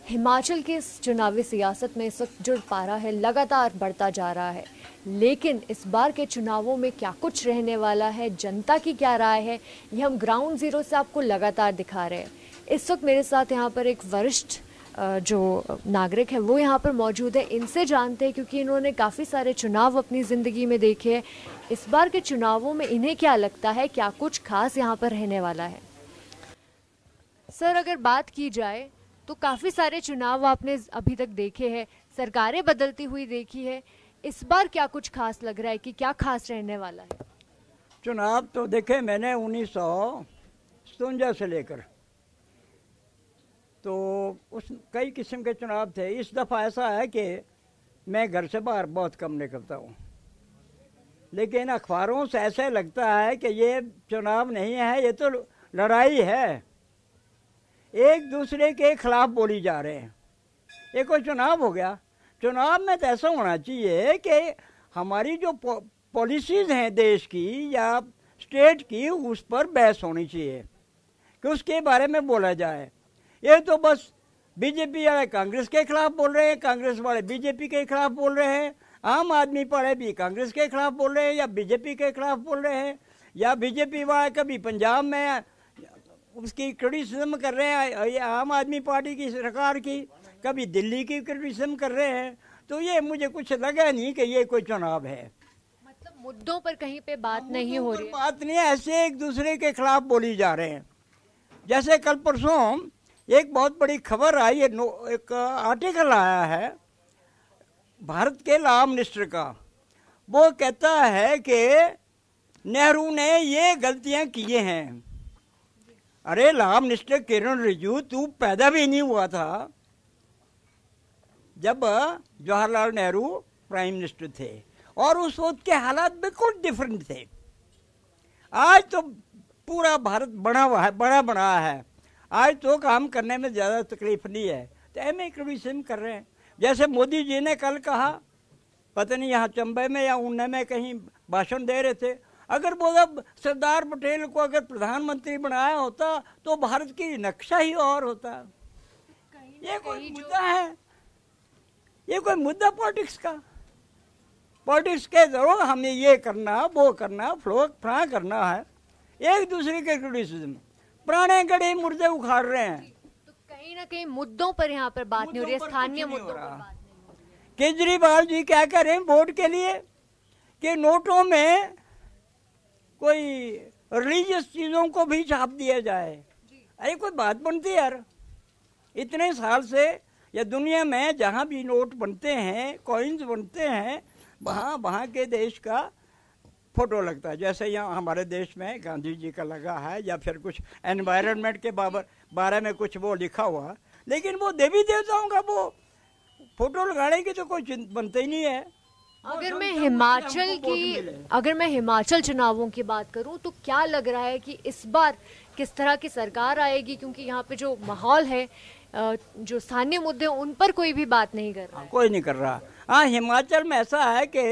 हिमाचल की इस चुनावी सियासत में इस वक्त जो पारा है लगातार बढ़ता जा रहा है, लेकिन इस बार के चुनावों में क्या कुछ रहने वाला है, जनता की क्या राय है, ये हम ग्राउंड जीरो से आपको लगातार दिखा रहे हैं। इस वक्त मेरे साथ यहाँ पर एक वरिष्ठ जो नागरिक है वो यहाँ पर मौजूद है। इनसे जानते हैं क्योंकि इन्होंने काफ़ी सारे चुनाव अपनी ज़िंदगी में देखे हैं। इस बार के चुनावों में इन्हें क्या लगता है, क्या कुछ खास यहाँ पर रहने वाला है। सर, अगर बात की जाए तो काफ़ी सारे चुनाव आपने अभी तक देखे हैं, सरकारें बदलती हुई देखी है। इस बार क्या कुछ खास लग रहा है कि क्या खास रहने वाला है। चुनाव तो देखे मैंने 1957 से लेकर, तो उस कई किस्म के चुनाव थे। इस दफ़ा ऐसा है कि मैं घर से बाहर बहुत कम निकलता हूँ, लेकिन अखबारों से ऐसे लगता है कि ये चुनाव नहीं है, ये तो लड़ाई है, एक दूसरे के खिलाफ बोली जा रहे हैं। ये कोई चुनाव हो गया? चुनाव में तो ऐसा होना चाहिए कि हमारी जो पॉलिसीज़ हैं देश की या स्टेट की, उस पर बहस होनी चाहिए कि उसके बारे में बोला जाए। ये तो बस बीजेपी वाले कांग्रेस के खिलाफ बोल रहे हैं, कांग्रेस वाले बीजेपी के खिलाफ बोल रहे हैं, आम आदमी वाले भी कांग्रेस के खिलाफ बोल रहे हैं या बीजेपी के खिलाफ बोल रहे हैं, या बीजेपी वाले कभी पंजाब में उसकी क्रिटिसिज्म कर रहे हैं आम आदमी पार्टी की सरकार की, कभी दिल्ली की क्रिटिसिज्म कर रहे हैं। तो ये मुझे कुछ लगा नहीं कि ये कोई चुनाव है। मतलब मुद्दों पर कहीं पे बात नहीं हो रही है। बात नहीं है, ऐसे एक दूसरे के खिलाफ बोली जा रहे हैं। जैसे कल परसों एक बहुत बड़ी खबर आई है, एक आर्टिकल आया है भारत के लॉ मिनिस्टर का। वो कहता है कि नेहरू ने ये गलतियां किए हैं। अरे लॉ मिनिस्टर किरण रिजिजू, तू पैदा भी नहीं हुआ था जब जवाहरलाल नेहरू प्राइम मिनिस्टर थे, और उस वक्त के हालात बिल्कुल डिफरेंट थे। आज तो पूरा भारत बड़ा बना है, आज तो काम करने में ज़्यादा तकलीफ नहीं है, तो एम क्रिटिसिज्म कर रहे हैं। जैसे मोदी जी ने कल कहा, पता नहीं यहाँ चंबे में या ऊना में कहीं भाषण दे रहे थे, अगर वो सरदार पटेल को अगर प्रधानमंत्री बनाया होता तो भारत की नक्शा ही और होता। ये कोई मुद्दा है? ये कोई मुद्दा पॉलिटिक्स का? पॉलिटिक्स के जरूर हमें ये करना वो करना फलां करना है, एक दूसरे के क्रिटिसिज्म, पुराने गड़े मुर्दे उखाड़ रहे हैं। तो कहीं ना कहीं मुद्दों पर यहाँ पर बात नहीं हो रही है, स्थानीय मुद्दों पर बात नहीं हो रही है। केजरीवाल जी क्या कर रहे हैं वोट के लिए कि नोटों में कोई रिलीजियस चीज़ों को भी छाप दिया जाए। अरे कोई बात बनती है यार? इतने साल से या दुनिया में जहाँ भी नोट बनते हैं, कॉइन्स बनते हैं, वहाँ के देश का फोटो लगता है। जैसे यहाँ हमारे देश में गांधी जी का लगा है, या फिर कुछ एनवायरनमेंट के बारे में कुछ वो लिखा हुआ, लेकिन वो देवी देवताओं का वो फोटो लगाने की तो कोई बनता ही नहीं है। अगर मैं हिमाचल चुनावों की बात करूं तो क्या लग रहा है कि इस बार किस तरह की सरकार आएगी, क्योंकि यहाँ पे जो माहौल है, जो स्थानीय मुद्दे उन पर कोई भी बात नहीं कर रहा है। कोई नहीं कर रहा। हाँ, हिमाचल में ऐसा है कि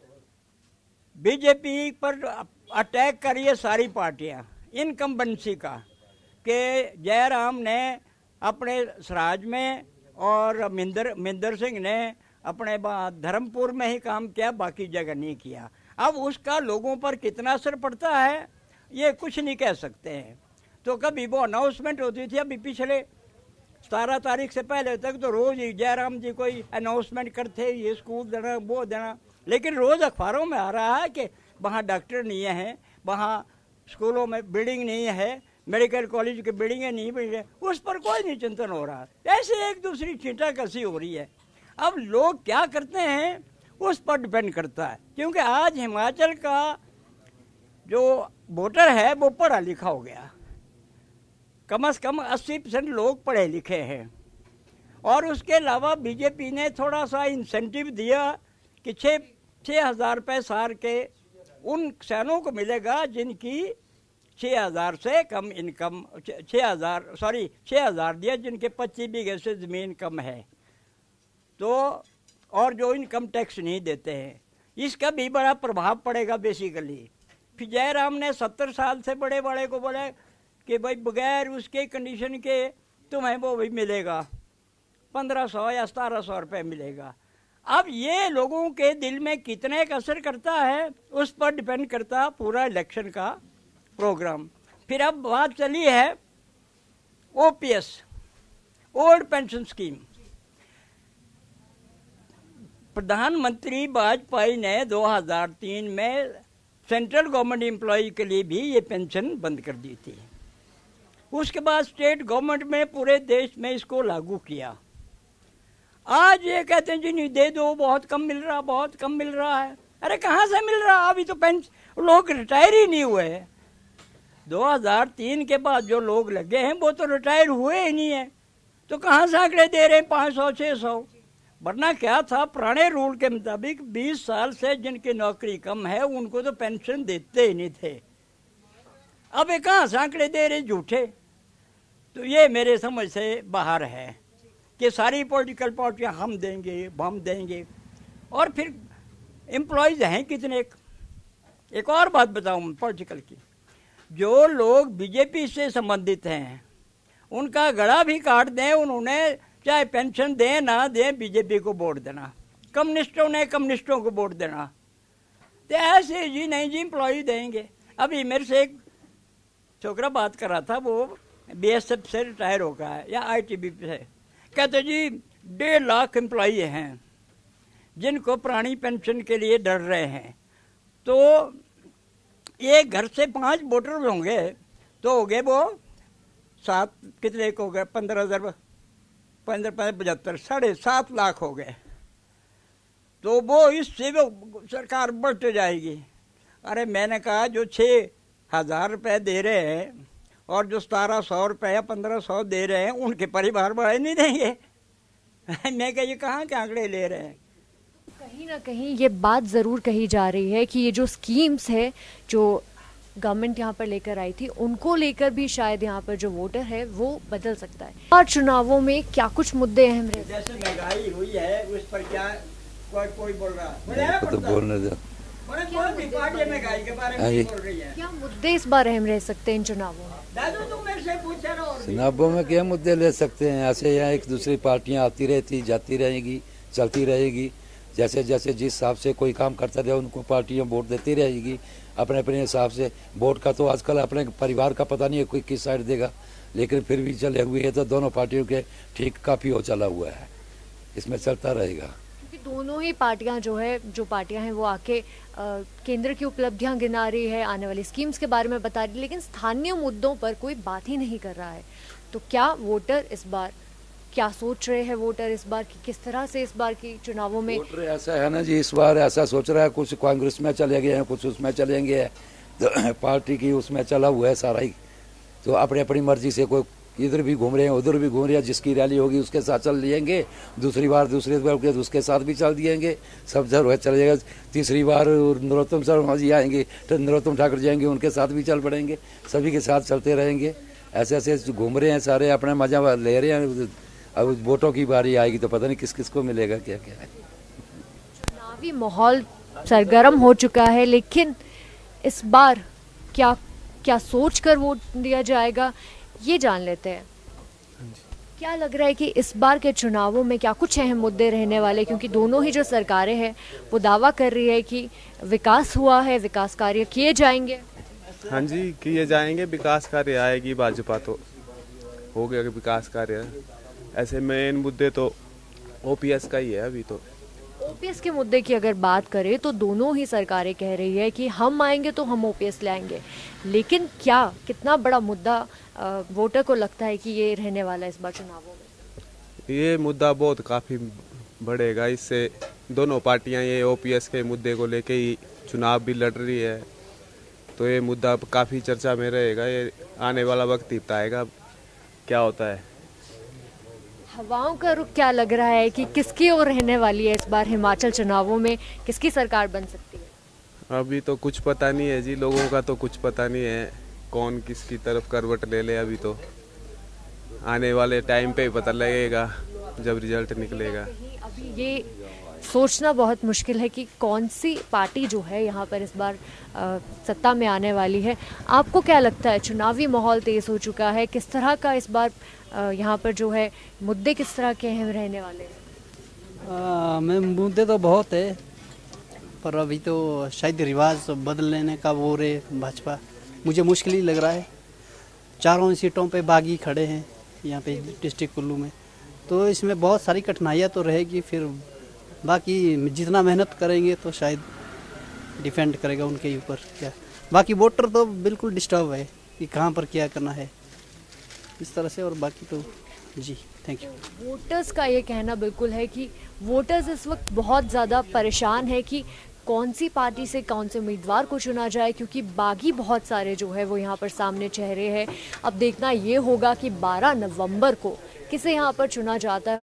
बीजेपी पर अटैक कर रही है सारी पार्टियां इनकम्बेंसी का, कि जयराम ने अपने सराज में और मिंदर सिंह ने अपने धर्मपुर में ही काम किया, बाकी जगह नहीं किया। अब उसका लोगों पर कितना असर पड़ता है ये कुछ नहीं कह सकते हैं। तो कभी वो अनाउंसमेंट होती थी, अभी पिछले 17 तारीख से पहले तक तो रोज़ ही जयराम जी कोई अनाउंसमेंट करते, ये स्कूल देना वो देना, लेकिन रोज़ अखबारों में आ रहा है कि वहाँ डॉक्टर नहीं है, वहाँ स्कूलों में बिल्डिंग नहीं है, मेडिकल कॉलेज की बिल्डिंगें नहीं बनी है, उस पर कोई नहीं चिंतन हो रहा। ऐसे एक दूसरी छींटाकसी हो रही है। अब लोग क्या करते हैं उस पर डिपेंड करता है, क्योंकि आज हिमाचल का जो वोटर है वो पढ़ा लिखा हो गया, कम से कम 80% लोग पढ़े लिखे हैं। और उसके अलावा बीजेपी ने थोड़ा सा इंसेंटिव दिया कि 6,000 रुपये साल के उन किसानों को मिलेगा जिनकी 6,000 से कम इनकम, 6,000 दिया जिनके 25 बीघे से ज़मीन कम है, तो और जो इनकम टैक्स नहीं देते हैं, इसका भी बड़ा प्रभाव पड़ेगा बेसिकली। फिर जयराम ने 70 साल से बड़े बड़े को बोला कि भाई बगैर उसके कंडीशन के तुम्हें वो भी मिलेगा, 1500 या 1700 रुपये मिलेगा। अब ये लोगों के दिल में कितने का असर करता है उस पर डिपेंड करता पूरा इलेक्शन का प्रोग्राम। फिर अब बात चली है ओपीएस, ओल्ड पेंशन स्कीम। प्रधानमंत्री वाजपेयी ने 2003 में सेंट्रल गवर्नमेंट एम्प्लॉय के लिए भी ये पेंशन बंद कर दी थी। उसके बाद स्टेट गवर्नमेंट में पूरे देश में इसको लागू किया। आज ये कहते हैं जी नहीं दे दो, बहुत कम मिल रहा, बहुत कम मिल रहा है। अरे कहाँ से मिल रहा, अभी तो पेंशन लोग रिटायर ही नहीं हुए हैं। 2003 के बाद जो लोग लगे हैं वो तो रिटायर हुए ही नहीं है, तो कहाँ से आंकड़े दे रहे हैं 500 600। वरना क्या था, पुराने रूल के मुताबिक 20 साल से जिनकी नौकरी कम है उनको तो पेंशन देते ही नहीं थे। अब ये कहाँ से आंकड़े दे रहे झूठे। तो ये मेरे समझ से बाहर है कि सारी पॉलिटिकल पार्टियां हम देंगे और फिर एम्प्लॉयज हैं कितने। एक और बात बताऊं पॉलिटिकल की, जो लोग बीजेपी से संबंधित हैं उनका गला भी काट दें, उन्होंने चाहे पेंशन दें ना दें बीजेपी को वोट देना, कम्युनिस्टों ने कम्युनिस्टों को वोट देना। तो ऐसे जी नहीं जी एम्प्लॉय देंगे। अभी मेरे से एक छोकरा बात कर रहा था, वो बीएसएफ से रिटायर हो गया है या आईटीबीपी से, कहते जी 1.5 लाख एम्प्लॉई हैं जिनको पुरानी पेंशन के लिए डर रहे हैं। तो एक घर से 5 वोटर होंगे तो हो गए वो 7 कितने को हो गए 15,000 75 7.5 लाख हो गए। तो वो इससे वो सरकार बढ़ते जाएगी। अरे मैंने कहा जो 6,000 रुपये दे रहे हैं और जो 1700 रुपये या 1500 दे रहे हैं उनके परिवार बढ़े नहीं देंगे। मैं कह ये कहाँ के आंकड़े ले रहे हैं। कहीं ना कहीं ये बात ज़रूर कही जा रही है कि ये जो स्कीम्स है जो गवर्नमेंट यहाँ पर लेकर आई थी उनको लेकर भी शायद यहाँ पर जो वोटर है वो बदल सकता है। और चुनावों में क्या कुछ मुद्दे अहम रहे, जैसे महंगाई हुई है उस पर क्या कोई बोल रहा है, महंगाई के बारे में बोल रही है। क्या मुद्दे इस बार अहम रह सकते हैं इन चुनावों में? चुनावों में क्या मुद्दे ले सकते हैं, ऐसे यहाँ एक दूसरी पार्टियां आती रहती जाती रहेगी चलती रहेगी। जैसे जैसे जिस हिसाब से कोई काम करता रहे उनको पार्टियां वोट देती रहेगी अपने अपने हिसाब से। वोट का तो आजकल अपने परिवार का पता नहीं है कोई किस साइड देगा, लेकिन फिर भी चले हुए है तो दोनों पार्टियों के ठीक काफ़ी हो चला हुआ है, इसमें चलता रहेगा। क्योंकि दोनों ही पार्टियां जो पार्टियां हैं वो आके केंद्र की उपलब्धियां गिना रही है, आने वाली स्कीम्स के बारे में बता रही है, लेकिन स्थानीय मुद्दों पर कोई बात ही नहीं कर रहा है। तो क्या वोटर इस बार क्या सोच रहे हैं, वोटर इस बार की किस तरह से इस बार की चुनावों में? वोटर ऐसा है ना जी, इस बार ऐसा सोच रहा है, कुछ कांग्रेस में चले गए हैं, कुछ उसमें चलेंगे, तो पार्टी की उसमें चला हुआ है सारा ही। तो अपनी अपनी मर्जी से कोई इधर भी घूम रहे हैं उधर भी घूम रहे हैं, जिसकी रैली होगी उसके साथ चल लेंगे, दूसरी बार दूसरे बार उसके साथ भी चल दिएंगे, सब जरूर चल जाएगा। तीसरी बार नरोत्तम शर्मा जी आएंगे तो नरोत्तम ठाकुर जाएंगे, उनके साथ भी चल पड़ेंगे, सभी के साथ चलते रहेंगे। ऐसे ऐसे घूम रहे हैं सारे, अपना मजा ले रहे हैं। अब वोटों की बारी आएगी तो पता नहीं किस किस को मिलेगा क्या क्या है। चुनावी माहौल सरगर्म हो चुका है, लेकिन इस बार क्या सोच कर वोट दिया जाएगा ये जान लेते हैं। क्या लग रहा है कि इस बार के चुनावों में क्या कुछ अहम मुद्दे रहने वाले, क्योंकि दोनों ही जो सरकारें हैं वो दावा कर रही है कि विकास हुआ है, विकास कार्य किए जाएंगे। हाँ जी, किए जाएंगे, विकास कार्य आएगी भाजपा तो हो गया विकास कार्य। ऐसे मेन मुद्दे तो ओपीएस का ही है। अभी तो ओपीएस के मुद्दे की अगर बात करें तो दोनों ही सरकारें कह रही है कि हम आएंगे तो हम ओपीएस लाएंगे, लेकिन कितना बड़ा मुद्दा वोटर को लगता है कि ये रहने वाला है इस बार चुनावों में? ये मुद्दा बहुत काफ़ी बढ़ेगा। इससे दोनों पार्टियां ये ओपीएस के मुद्दे को लेके ही चुनाव भी लड़ रही है, तो ये मुद्दा काफ़ी चर्चा में रहेगा। ये आने वाला वक्त ही बताएगा क्या होता है। हवाओं का रुख क्या लग रहा है कि किसकी ओर रहने वाली है इस बार हिमाचल चुनावों में, किसकी सरकार बन सकती है? अभी तो कुछ पता नहीं है जी, लोगों का तो कुछ पता नहीं है कौन किसकी तरफ करवट ले ले। अभी तो आने वाले टाइम पे ही पता लगेगा जब रिजल्ट निकलेगा। अभी ये सोचना बहुत मुश्किल है कि कौन सी पार्टी जो है यहाँ पर इस बार सत्ता में आने वाली है। आपको क्या लगता है, चुनावी माहौल तेज हो चुका है, किस तरह का इस बार यहाँ पर जो है मुद्दे किस तरह के अहम रहने वाले हैं? मैं मुद्दे तो बहुत है, पर अभी तो शायद रिवाज बदल लेने का वो रे भाजपा, मुझे मुश्किल ही लग रहा है। चारों सीटों पे बागी खड़े हैं यहाँ पे डिस्ट्रिक्ट कुल्लू में, तो इसमें बहुत सारी कठिनाइयाँ तो रहेगी। फिर बाकी जितना मेहनत करेंगे तो शायद डिपेंड करेगा उनके ऊपर क्या। बाकी वोटर तो बिल्कुल डिस्टर्ब है कि कहाँ पर क्या करना है, इस तरह से। और बाकी तो जी थैंक यू। वोटर्स का ये कहना बिल्कुल है कि वोटर्स इस वक्त बहुत ज़्यादा परेशान है कि कौन सी पार्टी से कौन से उम्मीदवार को चुना जाए, क्योंकि बागी बहुत सारे जो है वो यहाँ पर सामने चेहरे हैं। अब देखना ये होगा कि 12 नवंबर को किसे यहाँ पर चुना जाता है।